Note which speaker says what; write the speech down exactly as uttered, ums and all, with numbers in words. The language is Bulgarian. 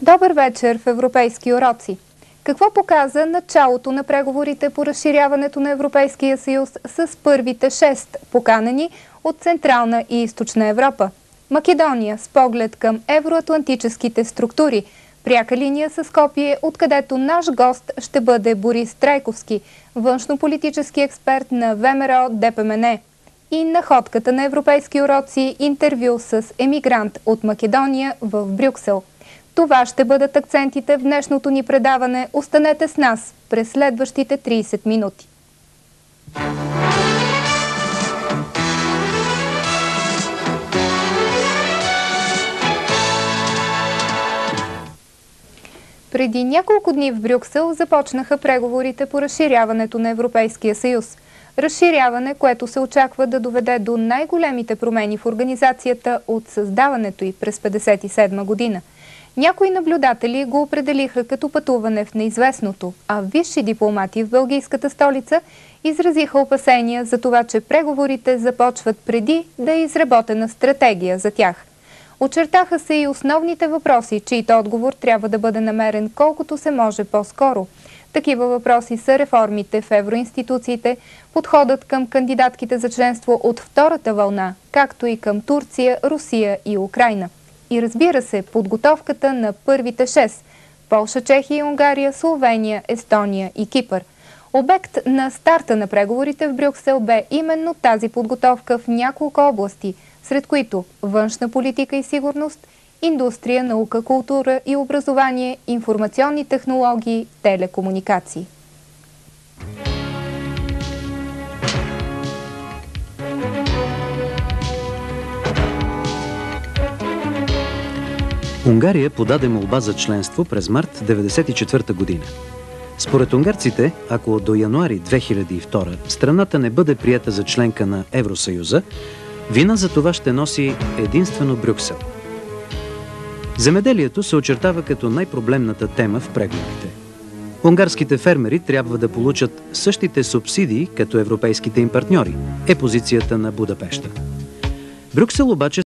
Speaker 1: Добър вечер в Европейски уроци! Какво показа началото на преговорите по разширяването на Европейския съюз с първите шест поканени от Централна и Източна Европа? Македония с поглед към евроатлантическите структури, пряка линия с Скопие, откъдето наш гост ще бъде Борис Трайковски, външнополитически експерт на ВМРО Д П М Н. И находката на Европейски уроци интервю с емигрант от Македония в Брюксел. Това ще бъдат акцентите в днешното ни предаване. Останете с нас през следващите трийсет минути. Преди няколко дни в Брюксел започнаха преговорите по разширяването на Европейския съюз. Разширяване, което се очаква да доведе до най-големите промени в организацията от създаването й през петдесет и седма година. Някои наблюдатели го определиха като пътуване в неизвестното, а висши дипломати в белгийската столица изразиха опасения за това, че преговорите започват преди да е изработена стратегия за тях. Очертаха се и основните въпроси, чието отговор трябва да бъде намерен колкото се може по-скоро. Такива въпроси са реформите в евроинституциите, подходът към кандидатките за членство от втората вълна, както и към Турция, Русия и Украйна. И разбира се, подготовката на първите шест – Полша, Чехия и Унгария, Словения, Естония и Кипър. Обект на старта на преговорите в Брюксел бе именно тази подготовка в няколко области, сред които външна политика и сигурност, индустрия, наука, култура и образование, информационни технологии, телекомуникации.
Speaker 2: Унгария подаде молба за членство през март деветдесет и четвърта година. Според унгарците, ако до януари две хиляди и втора страната не бъде приета за членка на Евросъюза, вина за това ще носи единствено Брюксел. Земеделието се очертава като най-проблемната тема в преговорите. Унгарските фермери трябва да получат същите субсидии като европейските им партньори, е позицията на Будапеща. Брюксел обаче